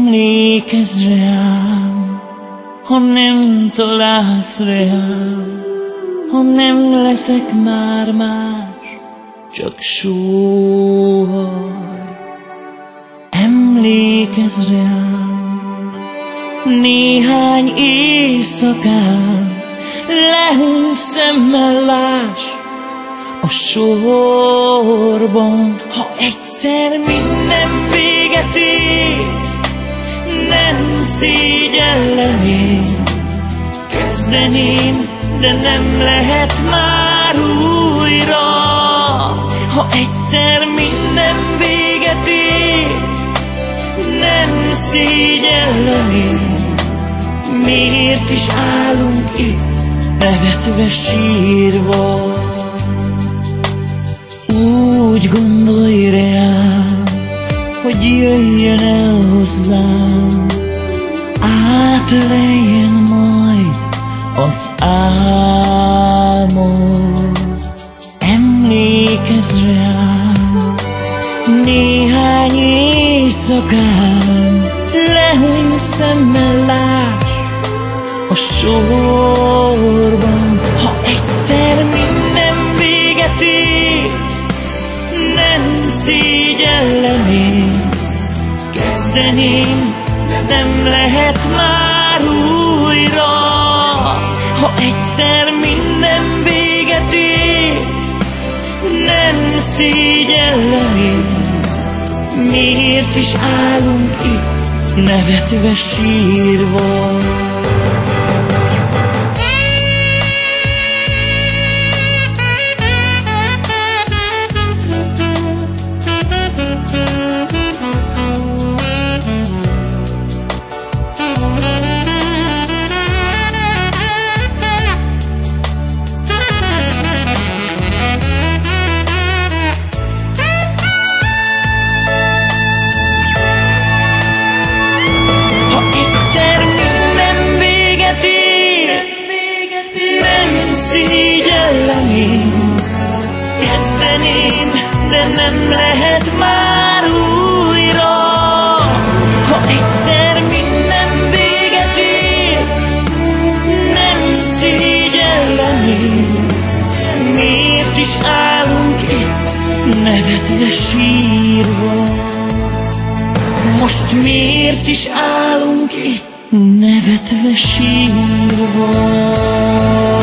Emlékezz rám, ha nem találsz rám, ha nem leszek már más, csak sóhaj. Emlékezz rám, néhány éjszakán, lehunyt szemmel láss a sorban. Ha egyszer minden véget ér, nem szégyellem én, kezdeném, de nem lehet már újra. Ha egyszer minden véget ér, nem szégyellem én, miért is állunk itt, nevetve sírva. Úgy gondolj rám, hogy jöjjön el hozzám, átöleljen majd az álmod. Emlékezz rám, néhány éjszakán, lehunyt szemmel láss a sorban. Ha egyszer minden véget ér, nem szégyellem én, kezdeném, de nem lehet már újra. Ha egyszer minden véget ér, nem szégyellem én, miért is állunk itt, nevetve sírva. Szégyellem én, kezdeném, de nem lehet már újra. Ha egyszer minden véget ér, nem szégyellem én, miért is állunk itt, nevetve sírva. Most miért is állunk itt, nevetve sírva.